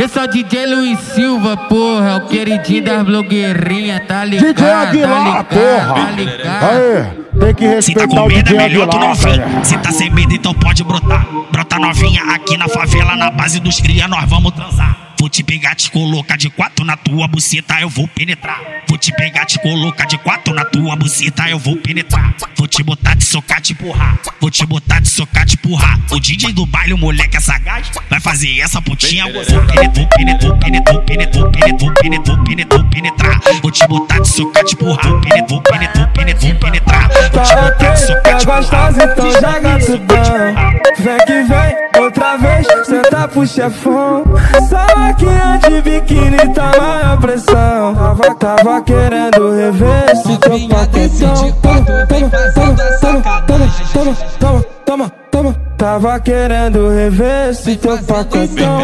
Esse é o DJ Luiz Silva, porra, o queridinho das blogueirinhas, tá ligado? DJ Aguilar, porra! Tá ligado? Aê, tem que respeitar o DJ Aguilar, cara. Se tá sem medo, então pode brotar. Brota novinha aqui na favela, na base dos cria, nós vamos transar. Vou te pegar, te colocar de quatro na tua buceta, eu vou penetrar. Vou te pegar, te colocar de quatro na tua buceta, eu vou penetrar. Vou te botar, te socar, te empurrar. Vou te botar, te socar, te empurrar. O DJ do baile, o moleque é sagaz, vai fazer essa putinha. Vou penetrar. Vou te botar, te socar, te empurrar. Vou penetrar. Vou te botar, te socar, te empurrar. Então joga tudão. Vem que vem, outra vez, senta pro chefão. Saquinha de biquíni, tá maior pressão. Tava querendo rever esse teu paquetão. Toma. Tava querendo rever esse teu paquetão.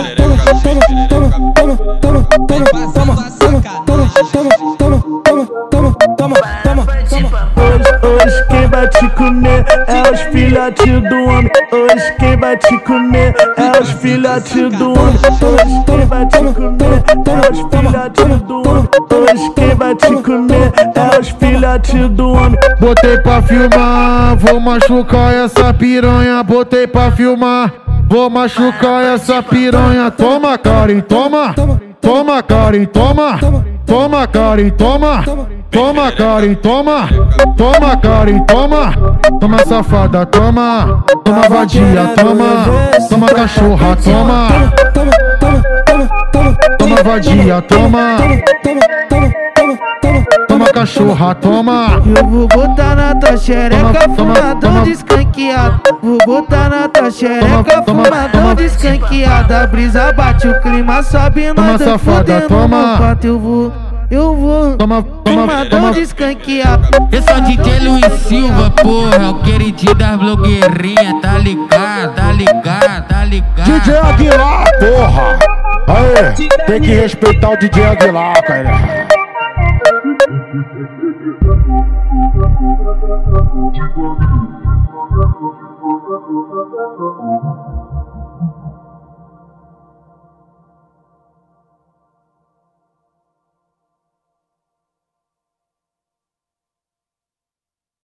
Hoje quem vai te comer é os filhotes do homem. Hoje quem vai te comer é os filhotes do homem. Hoje quem vai te comer é os filhotes do homem. Hoje quem vai te comer é os filhotes do homem. Botei pra filmar, vou machucar essa piranha. Botei pra filmar, vou machucar essa piranha. Toma, Karen, toma. Toma, Karen, toma. Toma, Karen, toma. Toma, Karen, toma. Toma, Karen, toma. Toma, safada, toma. Toma, vadia, toma. Toma, cachorra, toma. Toma, vadia, toma. Toma, cachorra, toma. Eu vou botar na tua xereca, fumadão descanqueado. Vou botar na tua xereca, fumadão descanqueado. A brisa bate, o clima sobe, nós tá fudendo no quarto. Eu vou, fumadão descanqueado. Esse é o DJ Luiz Silva, porra, o queridinho das blogueirinhas, tá ligado? Tá ligado? Tá ligado? DJ Aguilar, porra! Aê, tem que respeitar o DJ Aguilar, cara. Tipo